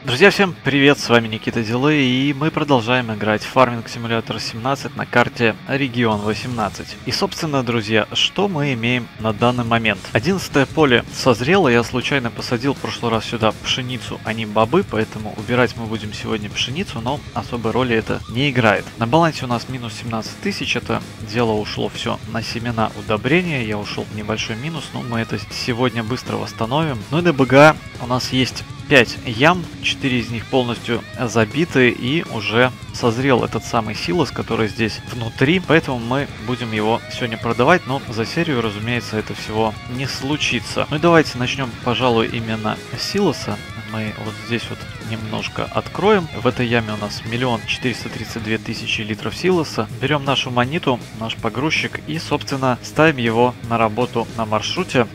Друзья, всем привет, с вами Никита Дилей, и мы продолжаем играть в Farming Simulator 17 на карте Регион 18. И, собственно, друзья, что мы имеем на данный момент? 11 поле созрело, я случайно посадил в прошлый раз сюда пшеницу, а не бобы, поэтому убирать мы будем сегодня пшеницу, но особой роли это не играет. На балансе у нас минус 17 тысяч, это дело ушло все на семена удобрения, я ушел в небольшой минус, но мы это сегодня быстро восстановим. Ну и ДБГ у нас есть 5 ям, 4 из них полностью забиты, и уже созрел этот самый силос, который здесь внутри, поэтому мы будем его сегодня продавать, но за серию, разумеется, это всего не случится. Ну и давайте начнем, пожалуй, именно с силоса. Мы вот здесь вот немножко откроем. В этой яме у нас 1 432 000 литров силоса. Берем нашу монету, наш погрузчик, и, собственно, ставим его на работу на маршруте.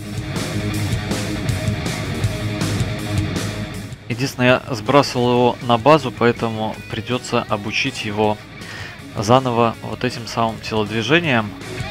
Единственное, я сбрасывал его на базу, поэтому придется обучить его заново вот этим самым телодвижением.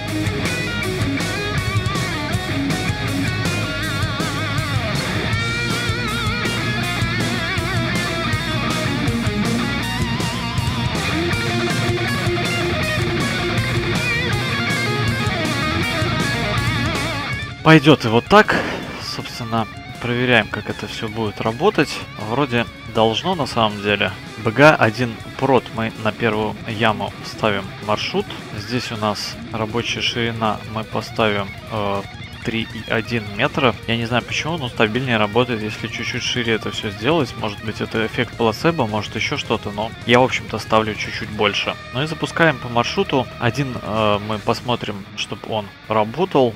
Пойдет и вот так, собственно. Проверяем, как это все будет работать. Вроде должно на самом деле. БГ-1 прот мы на первую яму ставим маршрут. Здесь у нас рабочая ширина мы поставим 3,1 метра. Я не знаю почему, но стабильнее работает, если чуть-чуть шире это все сделать. Может быть, это эффект плацебо, может еще что-то, но я, в общем-то, ставлю чуть-чуть больше. Ну и запускаем по маршруту. Один мы посмотрим, чтобы он работал.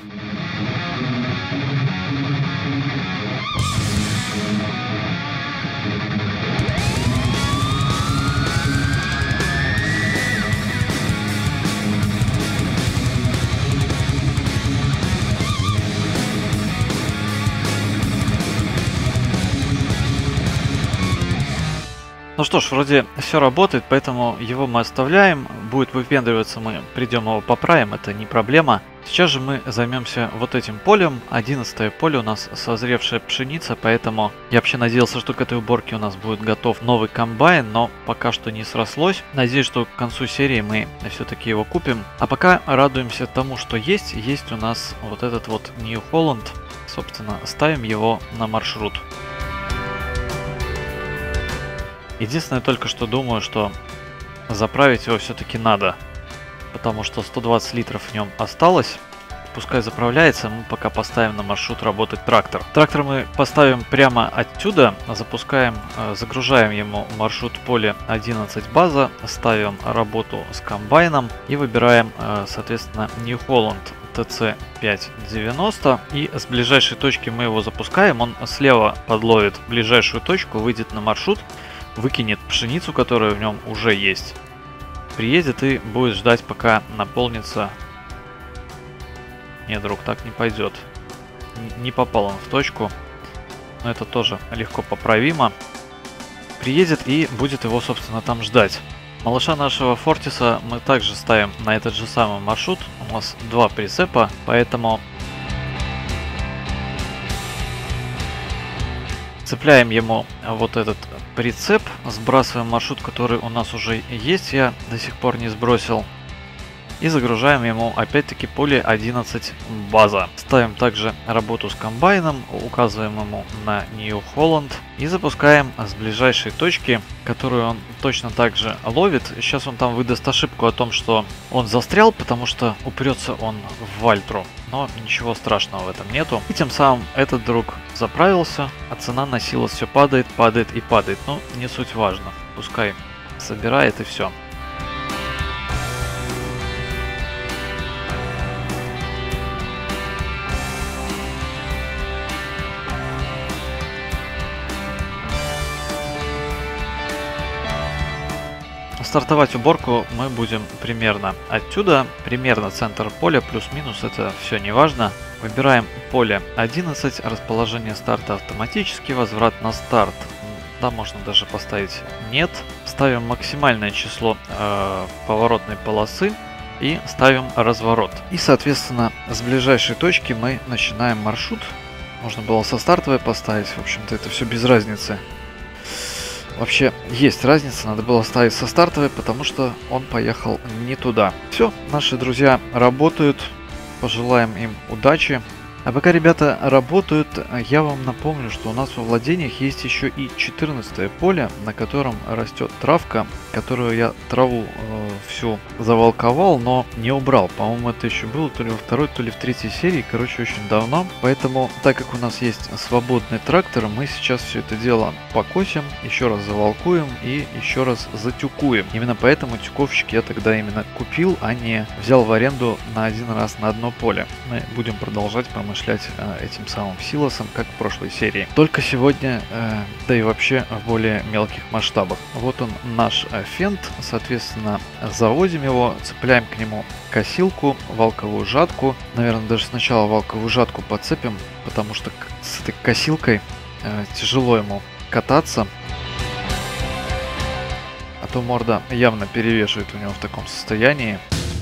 Ну что ж, вроде все работает, поэтому его мы оставляем. Будет выпендриваться, мы придем его поправим, это не проблема. Сейчас же мы займемся вот этим полем. 11 поле у нас созревшая пшеница, поэтому я вообще надеялся, что к этой уборке у нас будет готов новый комбайн, но пока что не срослось. Надеюсь, что к концу серии мы все-таки его купим. А пока радуемся тому, что есть. Есть у нас вот этот вот New Holland. Собственно, ставим его на маршрут. Единственное, только что думаю, что заправить его все-таки надо, потому что 120 литров в нем осталось. Пускай заправляется, мы пока поставим на маршрут работать трактор. Трактор мы поставим прямо отсюда, запускаем, загружаем ему маршрут поле 11 база, ставим работу с комбайном и выбираем, соответственно, New Holland TC590, и с ближайшей точки мы его запускаем, он слева подловит ближайшую точку, выйдет на маршрут, выкинет пшеницу, которая в нем уже есть, приедет и будет ждать, пока наполнится. Нет, друг, так не пойдет. Не попал он в точку, но это тоже легко поправимо. Приедет и будет его, собственно, там ждать. Малыша нашего Фортиса мы также ставим на этот же самый маршрут. У нас 2 прицепа, поэтому цепляем ему вот этот прицеп, сбрасываем маршрут, который у нас уже есть, я до сих пор не сбросил, и загружаем ему опять-таки поле 11 база. Ставим также работу с комбайном, указываем ему на New Holland и запускаем с ближайшей точки, которую он точно так же ловит. Сейчас он там выдаст ошибку о том, что он застрял, потому что упрется он в вальтру. Но ничего страшного в этом нету. И тем самым этот друг заправился, а цена на силос все падает, падает и падает. Но не суть важно. Пускай собирает и все. Стартовать уборку мы будем примерно отсюда, примерно центр поля, плюс-минус, это все не важно. Выбираем поле 11, расположение старта автоматически, возврат на старт. Да, можно даже поставить нет. Ставим максимальное число поворотной полосы и ставим разворот. И, соответственно, с ближайшей точки мы начинаем маршрут. Можно было со стартовой поставить, в общем-то, это все без разницы. Вообще есть разница, надо было ставить со стартовой, потому что он поехал не туда. Все, наши друзья работают, пожелаем им удачи. А пока ребята работают, я вам напомню, что у нас во владениях есть еще и 14 поле, на котором растет травка, которую я траву всю заволковал, но не убрал. По-моему, это еще было то ли во второй, то ли в третьей серии, короче, очень давно. Поэтому, так как у нас есть свободный трактор, мы сейчас все это дело покосим, еще раз заволкуем и еще раз затюкуем. Именно поэтому тюковщик я тогда именно купил, а не взял в аренду на один раз на одно поле. Мы будем продолжать помышлять этим самым силосом, как в прошлой серии. Только сегодня, да и вообще в более мелких масштабах. Вот он наш фент, соответственно, заводим его, цепляем к нему косилку, валковую жатку. Наверное, даже сначала валковую жатку подцепим, потому что с этой косилкой тяжело ему кататься. А то морда явно перевешивает у него в таком состоянии.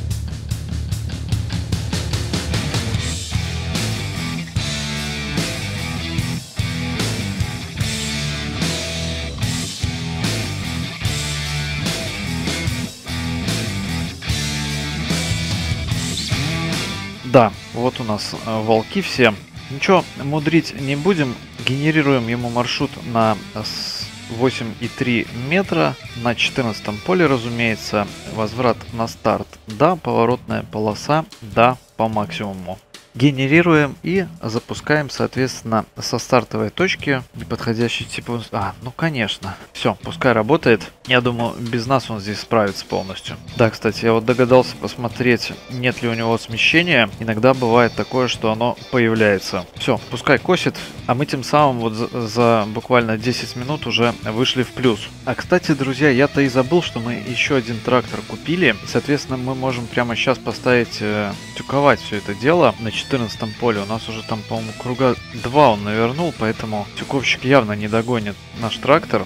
Да, вот у нас волки все. Ничего мудрить не будем. Генерируем ему маршрут на 8,3 метра. На 14 поле, разумеется. Возврат на старт. Да, поворотная полоса. Да, по максимуму. Генерируем и запускаем, соответственно, со стартовой точки неподходящий тип. Ну конечно. Все, пускай работает. Я думаю, без нас он здесь справится полностью. Да, кстати, я вот догадался посмотреть, нет ли у него смещения. Иногда бывает такое, что оно появляется. Все, пускай косит, а мы тем самым вот за буквально 10 минут уже вышли в плюс. А, кстати, друзья, я-то и забыл, что мы еще один трактор купили. Соответственно, мы можем прямо сейчас поставить, тюковать все это дело на 14 поле. У нас уже там, по-моему, круга 2 он навернул, поэтому тюковщик явно не догонит наш трактор.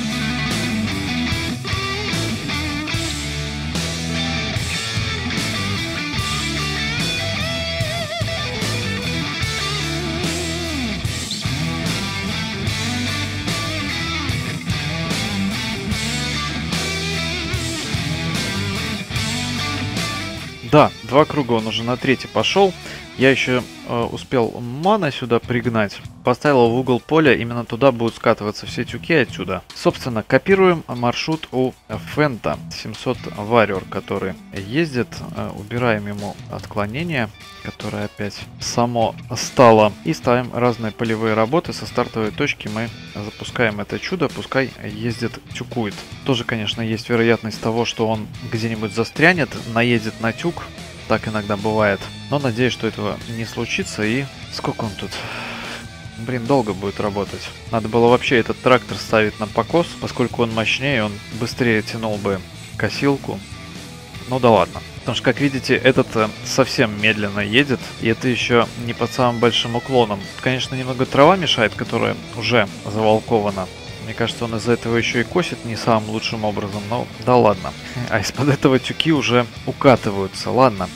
Да, 2 круга он уже на третий пошел. Я еще успел мана сюда пригнать. Поставил его в угол поля, именно туда будут скатываться все тюки отсюда. Собственно, копируем маршрут у Фента 700 Warrior, который ездит. Убираем ему отклонение, которое опять само стало. И ставим разные полевые работы. Со стартовой точки мы запускаем это чудо, пускай ездит, тюкует. Тоже, конечно, есть вероятность того, что он где-нибудь застрянет, наедет на тюк. Так иногда бывает. Но надеюсь, что этого не случится. И сколько он тут? Блин, долго будет работать. Надо было вообще этот трактор ставить на покос, поскольку он мощнее, он быстрее тянул бы косилку. Ну да ладно. Потому что, как видите, этот совсем медленно едет. И это еще не под самым большим уклоном. Конечно, немного трава мешает, которая уже заволкована. Мне кажется, он из-за этого еще и косит не самым лучшим образом, но да ладно. А из-под этого тюки уже укатываются, ладно.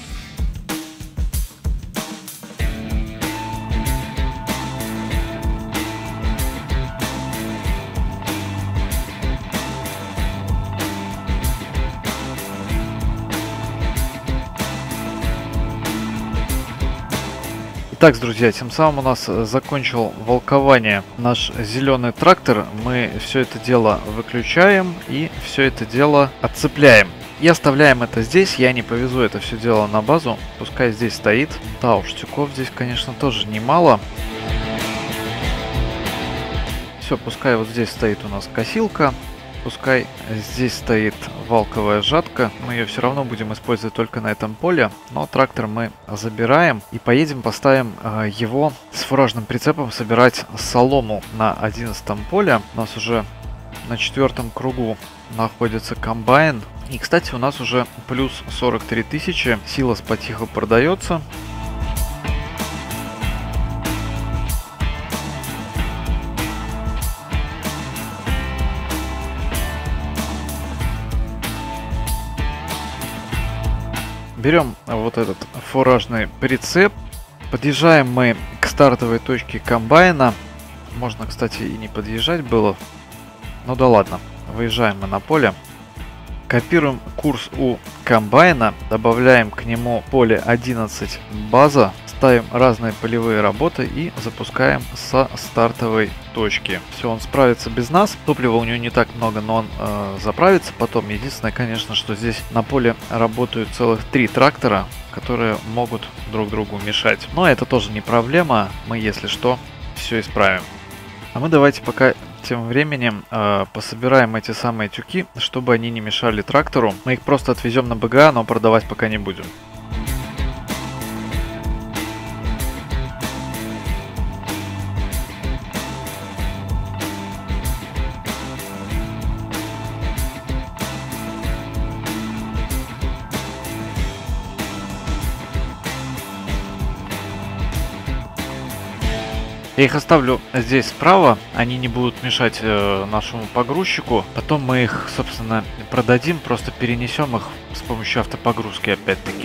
Так, друзья, тем самым у нас закончил волкование наш зеленый трактор. Мы все это дело выключаем и все это дело отцепляем. И оставляем это здесь. Я не повезу это все дело на базу. Пускай здесь стоит. Да уж, тюков здесь, конечно, тоже немало. Все, пускай вот здесь стоит у нас косилка. Пускай здесь стоит валковая жатка. Мы ее все равно будем использовать только на этом поле. Но трактор мы забираем и поедем поставим его с фуражным прицепом собирать солому на 11 поле. У нас уже на 4 кругу находится комбайн. И, кстати, у нас уже плюс 43 тысячи. Силос потихо продается. Берем вот этот фуражный прицеп. Подъезжаем мы к стартовой точке комбайна. Можно, кстати, и не подъезжать было. Ну да ладно, выезжаем мы на поле. Копируем курс у комбайна, добавляем к нему поле 11 база, ставим разные полевые работы и запускаем со стартовой точки. Все, он справится без нас. Топлива у него не так много, но он заправится потом. Единственное, конечно, что здесь на поле работают целых 3 трактора, которые могут друг другу мешать. Но это тоже не проблема. Мы, если что, все исправим. А мы давайте пока тем временем пособираем эти самые тюки, чтобы они не мешали трактору. Мы их просто отвезем на БГА, но продавать пока не будем. Я их оставлю здесь справа, они не будут мешать нашему погрузчику. Потом мы их, собственно, продадим, просто перенесем их с помощью автопогрузки опять-таки.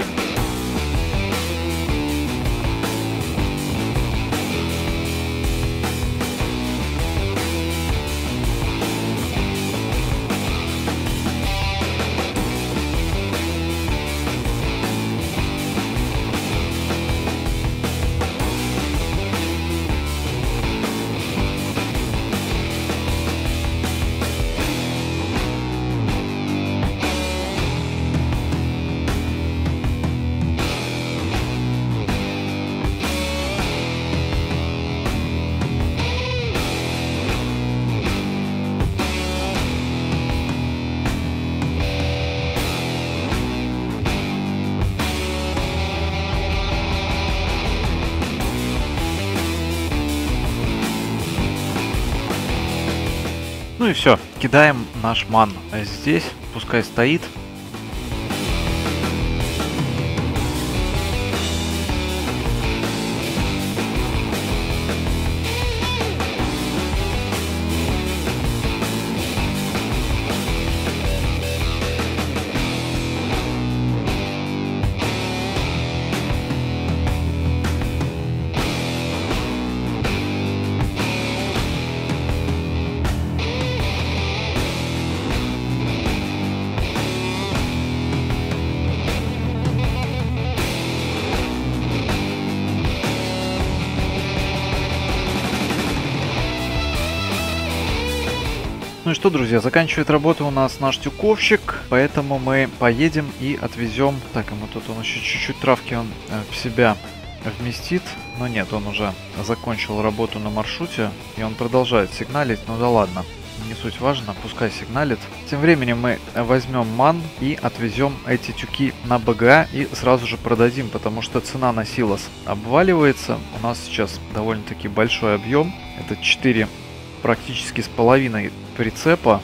Ну и все, кидаем наш ман здесь, пускай стоит. Ну и что, друзья, заканчивает работу у нас наш тюковщик, поэтому мы поедем и отвезем. Так, ему тут он еще чуть-чуть травки он в себя вместит, но нет, он уже закончил работу на маршруте, и он продолжает сигналить, ну да ладно, не суть важно, пускай сигналит. Тем временем мы возьмем ман и отвезем эти тюки на БГА и сразу же продадим, потому что цена на силос обваливается. У нас сейчас довольно-таки большой объем, это 4 практически с половиной прицепа.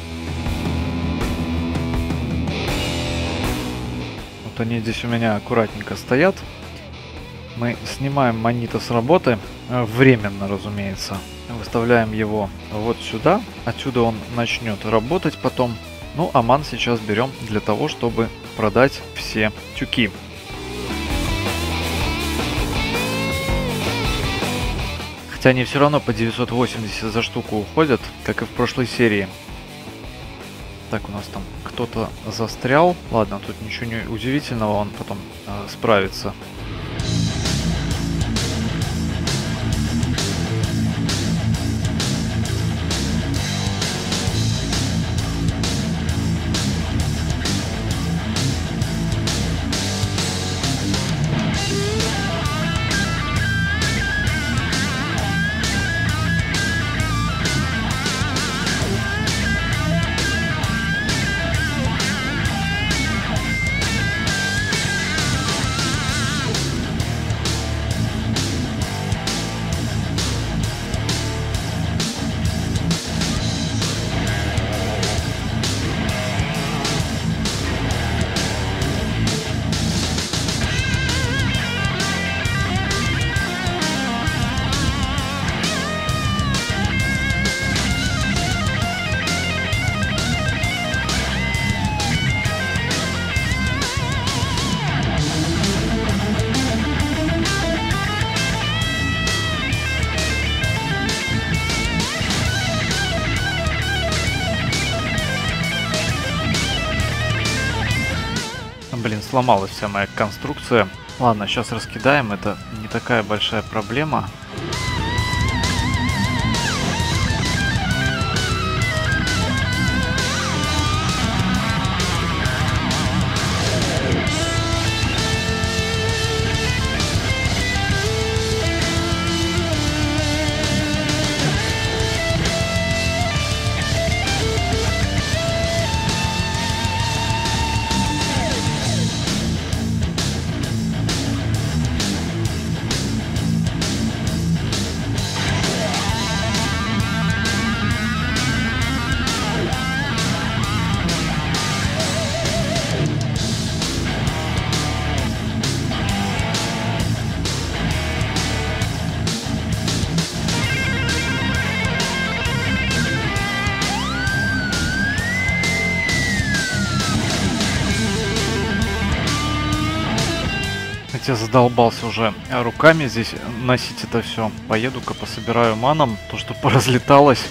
Вот они здесь у меня аккуратненько стоят. Мы снимаем манито с работы, временно, разумеется. Выставляем его вот сюда. Отсюда он начнет работать потом. Ну, а ман сейчас берем для того, чтобы продать все тюки. Хотя они все равно по 980 за штуку уходят, как и в прошлой серии. Так, у нас там кто-то застрял. Ладно, тут ничего не удивительного, он потом справится. сломалась вся моя конструкция. Ладно, сейчас раскидаем, это не такая большая проблема. Я задолбался уже руками здесь носить это все. Поеду-ка пособираю маном, то что поразлеталось.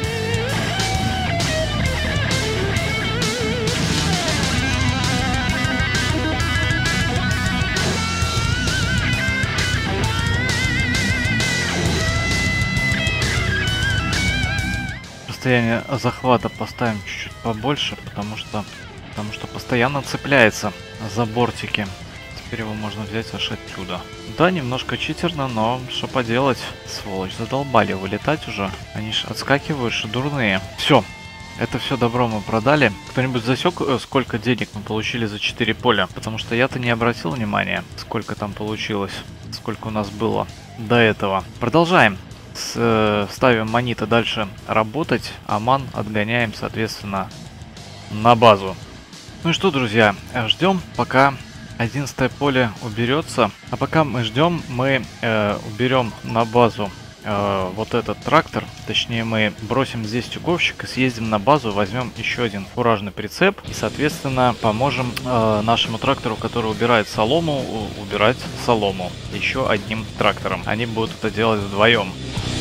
Расстояние захвата поставим чуть-чуть побольше, потому что постоянно цепляется за бортики. Теперь его можно взять аж отсюда. Да, немножко читерно, но что поделать. Сволочь, задолбали вылетать уже. Они ж отскакивают, что дурные. Все, это все добро мы продали. Кто-нибудь засек, сколько денег мы получили за 4 поля? Потому что я-то не обратил внимания, сколько там получилось. Сколько у нас было до этого. Продолжаем. Ставим манита дальше работать, а ман отгоняем, соответственно, на базу. Ну и что, друзья, ждем, пока 11 поле уберется. А пока мы ждем, мы уберем на базу вот этот трактор. Точнее, мы бросим здесь тюковщик и съездим на базу, возьмем еще один фуражный прицеп. И, соответственно, поможем нашему трактору, который убирает солому, убирать солому еще одним трактором. Они будут это делать вдвоем.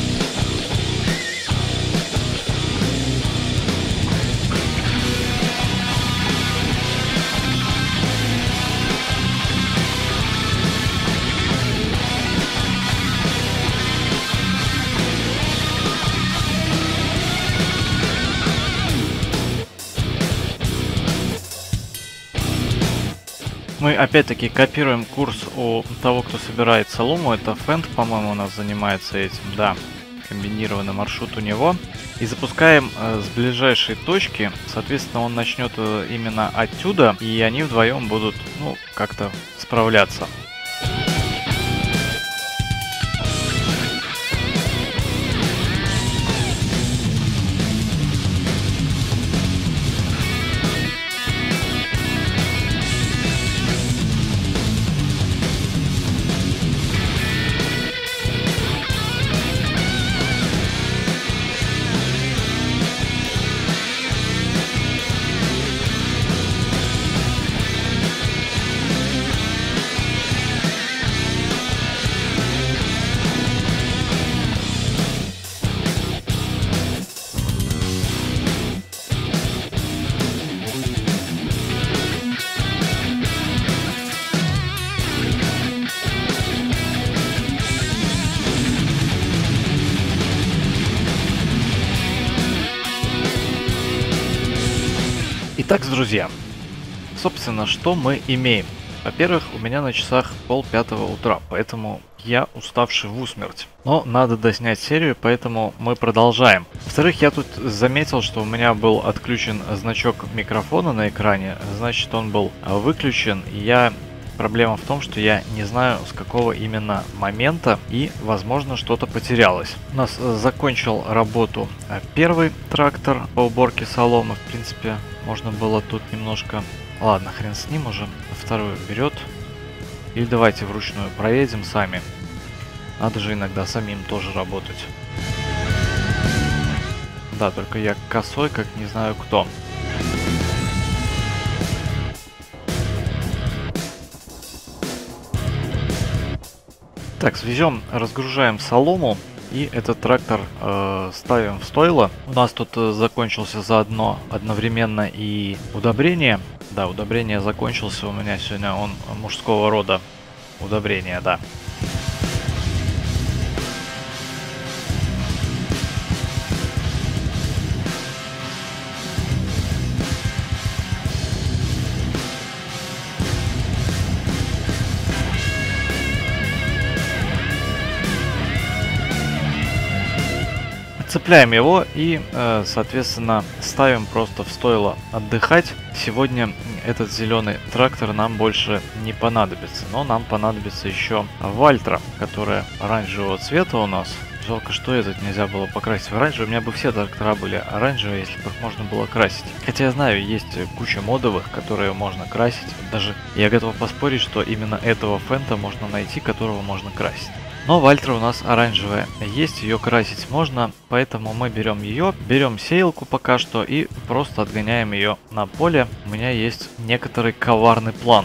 Мы опять-таки копируем курс у того, кто собирает солому. Это Фэнд, по-моему, у нас занимается этим. Да, комбинированный маршрут у него. И запускаем с ближайшей точки. Соответственно, он начнет именно отсюда. И они вдвоем будут, ну, как-то справляться. Итак, друзья, собственно, что мы имеем? Во-первых, у меня на часах 4:30 утра, поэтому я уставший в усмерть. Но надо доснять серию, поэтому мы продолжаем. Во-вторых, я тут заметил, что у меня был отключен значок микрофона на экране, значит, он был выключен, и проблема в том, что я не знаю, с какого именно момента, и, возможно, что-то потерялось. У нас закончил работу первый трактор по уборке соломы. В принципе, можно было тут немножко... Ладно, хрен с ним уже. Второй берет. Или давайте вручную проедем сами. Надо же иногда самим тоже работать. Да, только я косой, как не знаю кто. Так, свезем, разгружаем солому. И этот трактор ставим в стойло. У нас тут закончился заодно одновременно и удобрение. Да, удобрение закончился у меня сегодня, он мужского рода. Удобрение, да. Цепляем его и, соответственно, ставим просто в стойло отдыхать. Сегодня этот зеленый трактор нам больше не понадобится, но нам понадобится еще Вальтра, которая оранжевого цвета у нас. Жалко, что этот нельзя было покрасить в оранжевый. У меня бы все трактора были оранжевые, если бы их можно было красить. Хотя я знаю, есть куча модовых, которые можно красить. Даже я готов поспорить, что именно этого фента можно найти, которого можно красить. Но Вальтра у нас оранжевая есть, ее красить можно, поэтому мы берем ее, берем сеялку пока что и просто отгоняем ее на поле. У меня есть некоторый коварный план.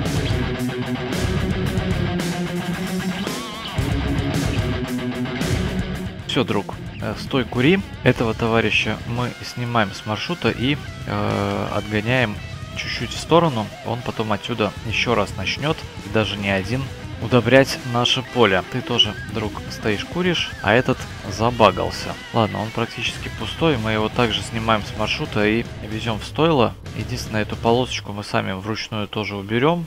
Все, друг, стой, кури. Этого товарища мы снимаем с маршрута и отгоняем чуть-чуть в сторону. Он потом отсюда еще раз начнет, и даже не один, удобрять наше поле. Ты тоже, друг, стоишь, куришь, а этот забагался. Ладно, он практически пустой, мы его также снимаем с маршрута и везем в стойло. Единственное, эту полосочку мы сами вручную тоже уберем.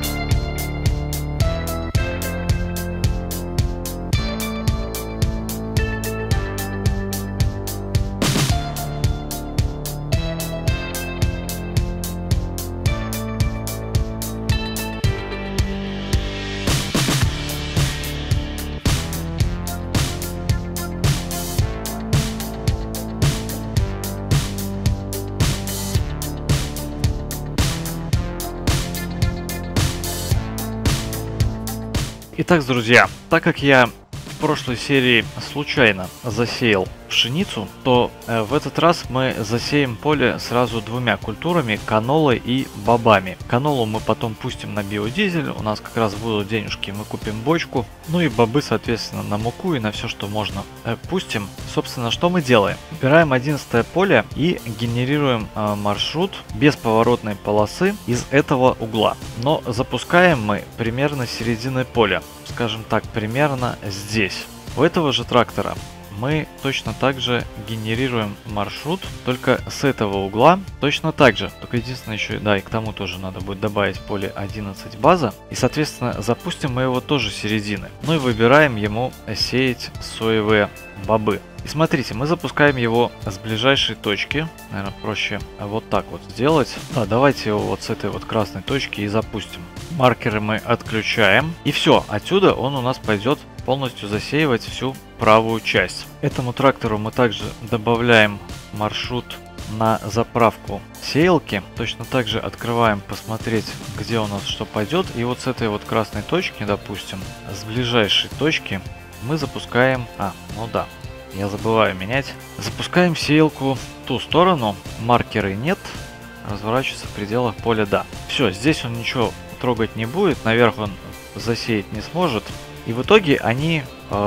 Итак, друзья, так как я в прошлой серии случайно засеял пшеницу, то в этот раз мы засеем поле сразу двумя культурами, канолой и бобами. Канолу мы потом пустим на биодизель, у нас как раз будут денежки, мы купим бочку. Ну и бобы, соответственно, на муку и на все, что можно, пустим. Собственно, что мы делаем? Выбираем 11 поле и генерируем маршрут без поворотной полосы из этого угла. Но запускаем мы примерно с середины поля, скажем так, примерно здесь. У этого же трактора мы точно так же генерируем маршрут, только с этого угла точно так же. Только единственное еще, да, и к тому тоже надо будет добавить поле 11 база. И, соответственно, запустим мы его тоже с середины. Ну и выбираем ему сеять соевые бобы. И смотрите, мы запускаем его с ближайшей точки. Наверное, проще вот так вот сделать. Да, давайте его вот с этой вот красной точки и запустим. Маркеры мы отключаем. И все, отсюда он у нас пойдет полностью засеивать всю правую часть. Этому трактору мы также добавляем маршрут на заправку сеялки. Точно так же открываем посмотреть, где у нас что пойдет. И вот с этой вот красной точки, допустим, с ближайшей точки мы запускаем... ну да, я забываю менять. Запускаем сеялку в ту сторону. Маркеры нет. Разворачивается в пределах поля да. Все, здесь он ничего трогать не будет. Наверх он засеять не сможет. И в итоге они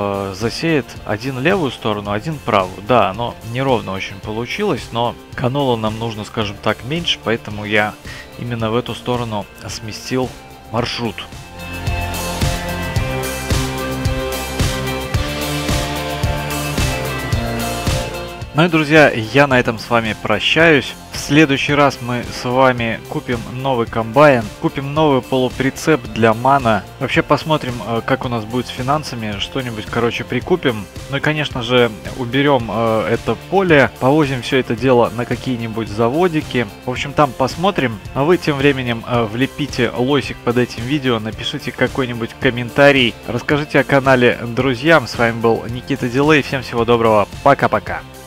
засеют один левую сторону, один правую. Да, оно неровно очень получилось, но канола нам нужно, скажем так, меньше, поэтому я именно в эту сторону сместил маршрут. Ну и, друзья, я на этом с вами прощаюсь. В следующий раз мы с вами купим новый комбайн, купим новый полуприцеп для мана. Вообще посмотрим, как у нас будет с финансами, что-нибудь, короче, прикупим. Ну и, конечно же, уберем это поле, повозим все это дело на какие-нибудь заводики. В общем, там посмотрим. А вы тем временем влепите лосик под этим видео, напишите какой-нибудь комментарий, расскажите о канале друзьям. С вами был Никита Дилей, всем всего доброго, пока-пока.